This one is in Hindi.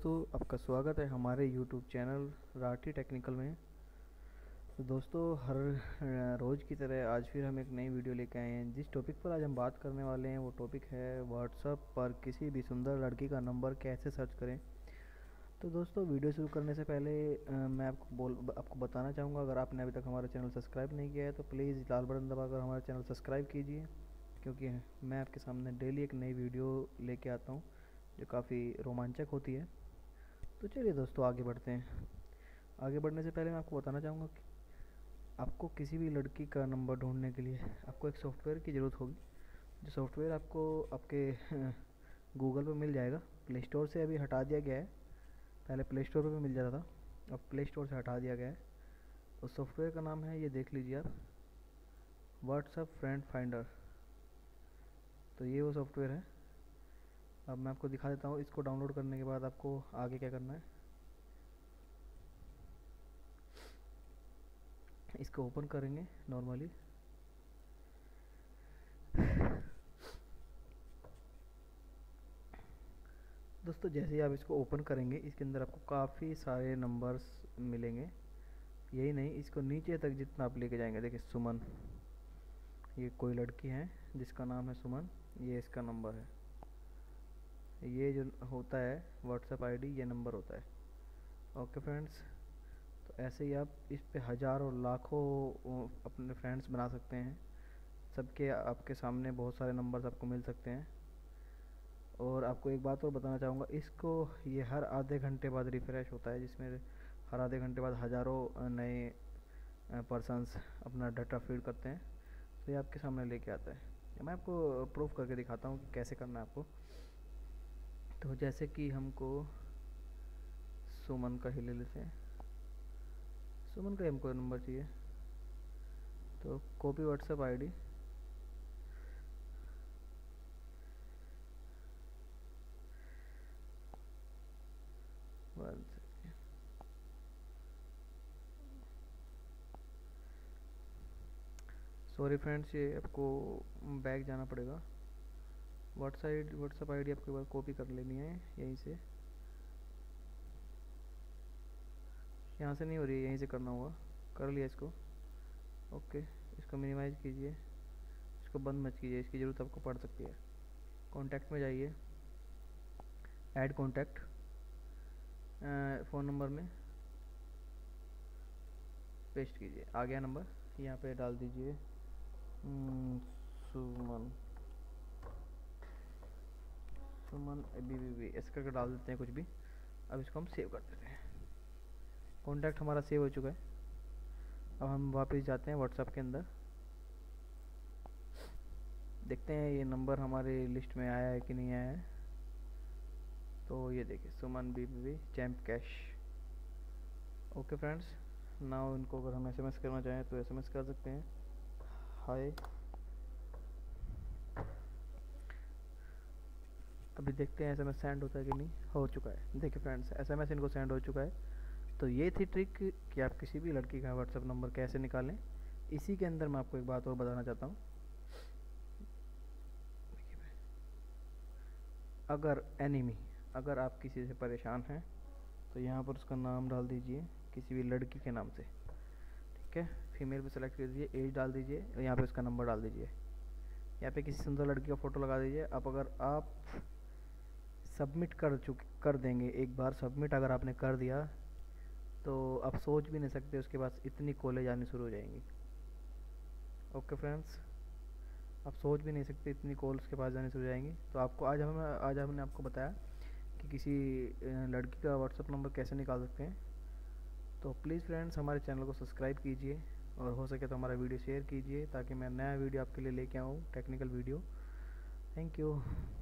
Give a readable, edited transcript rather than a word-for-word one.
दोस्तों, आपका स्वागत है हमारे YouTube चैनल राठी टेक्निकल में। तो दोस्तों, हर रोज़ की तरह आज फिर हम एक नई वीडियो लेके आए हैं। जिस टॉपिक पर आज हम बात करने वाले हैं वो टॉपिक है व्हाट्सएप पर किसी भी सुंदर लड़की का नंबर कैसे सर्च करें। तो दोस्तों, वीडियो शुरू करने से पहले मैं आपको बताना चाहूँगा, अगर आपने अभी तक हमारा चैनल सब्सक्राइब नहीं किया है तो प्लीज़ लाल बटन दबाकर हमारा चैनल सब्सक्राइब कीजिए, क्योंकि मैं आपके सामने डेली एक नई वीडियो लेके आता हूँ जो काफ़ी रोमांचक होती है। तो चलिए दोस्तों, आगे बढ़ते हैं। आगे बढ़ने से पहले मैं आपको बताना चाहूँगा कि आपको किसी भी लड़की का नंबर ढूंढने के लिए आपको एक सॉफ्टवेयर की ज़रूरत होगी। जो सॉफ्टवेयर आपको आपके गूगल पर मिल जाएगा। प्ले स्टोर से अभी हटा दिया गया है, पहले प्ले स्टोर पर भी मिल जाता था, अब प्ले स्टोर से हटा दिया गया है। उस सॉफ्टवेयर का नाम है, ये देख लीजिए आप, व्हाट्सएप फ्रेंड फाइंडर। तो ये वो सॉफ्टवेयर है। अब मैं आपको दिखा देता हूँ। इसको डाउनलोड करने के बाद आपको आगे क्या करना है, इसको ओपन करेंगे नॉर्मली। दोस्तों, जैसे ही आप इसको ओपन करेंगे, इसके अंदर आपको काफ़ी सारे नंबर्स मिलेंगे। यही नहीं, इसको नीचे तक जितना आप लेके जाएंगे, देखिए सुमन, ये कोई लड़की है जिसका नाम है सुमन, ये इसका नंबर है। ये जो होता है व्हाट्सएप आईडी, ये नंबर होता है। ओके फ्रेंड्स, तो ऐसे ही आप इस पे हज़ारों लाखों अपने फ्रेंड्स बना सकते हैं। सबके आपके सामने बहुत सारे नंबर्स आपको मिल सकते हैं। और आपको एक बात और बताना चाहूँगा, इसको ये हर आधे घंटे बाद रिफ़्रेश होता है, जिसमें हर आधे घंटे बाद हज़ारों नए पर्सन्स अपना डाटा फीड करते हैं। तो ये आपके सामने लेके आता है। मैं आपको प्रूफ करके दिखाता हूँ कि कैसे करना है आपको। तो जैसे कि हमको सुमन का ही ले लेते हैं। सुमन का हमको नंबर चाहिए, तो copy WhatsApp ID, one second, sorry friends, ये आपको बैक जाना पड़ेगा। व्हाट्सएप आईडी आपको एक बार कॉपी कर लेनी है यहीं से। यहाँ से नहीं हो रही है, यहीं से करना होगा। कर लिया इसको। ओके, इसको मिनिमाइज़ कीजिए, इसको बंद मत कीजिए, इसकी ज़रूरत आपको पड़ सकती है। कॉन्टैक्ट में जाइए, ऐड कॉन्टैक्ट, फ़ोन नंबर में पेस्ट कीजिए। आ गया नंबर, यहाँ पे डाल दीजिए सुमन, सुमन बी ऐसे करके डाल देते हैं कुछ भी। अब इसको हम सेव कर देते हैं। कॉन्टैक्ट हमारा सेव हो चुका है। अब हम वापस जाते हैं व्हाट्सएप के अंदर, देखते हैं ये नंबर हमारे लिस्ट में आया है कि नहीं आया है। तो ये देखिए, Suman B champ cash. Okay friends, now इनको अगर हम एसएमएस करना चाहें तो एसएमएस कर सकते हैं, हाय। अभी देखते हैं एसएमएस सेंड होता है कि नहीं। हो चुका है, देखिए फ्रेंड्स, एसएमएस इनको सेंड हो चुका है। तो ये थी ट्रिक कि आप किसी भी लड़की का व्हाट्सएप नंबर कैसे निकालें। इसी के अंदर मैं आपको एक बात और बताना चाहता हूँ। अगर आप किसी से परेशान हैं तो यहाँ पर उसका नाम डाल दीजिए किसी भी लड़की के नाम से, ठीक है। फीमेल पे सेलेक्ट कर दीजिए, एज डाल दीजिए, और यहाँ पे उसका नंबर डाल दीजिए। यहाँ पे किसी सुंदर लड़की का फ़ोटो लगा दीजिए। अब अगर आप सबमिट कर देंगे, एक बार सबमिट अगर आपने कर दिया तो आप सोच भी नहीं सकते उसके पास इतनी कॉलेज आनी शुरू हो जाएंगी। ओके फ्रेंड्स, आप सोच भी नहीं सकते इतनी कॉल्स के पास जाने शुरू हो जाएंगी। तो आपको आज हमने आपको बताया कि किसी लड़की का व्हाट्सएप नंबर कैसे निकाल सकते हैं। तो प्लीज़ फ्रेंड्स, हमारे चैनल को सब्सक्राइब कीजिए और हो सके तो हमारा वीडियो शेयर कीजिए, ताकि मैं नया वीडियो आपके लिए लेके आऊँ, टेक्निकल वीडियो। Thank you.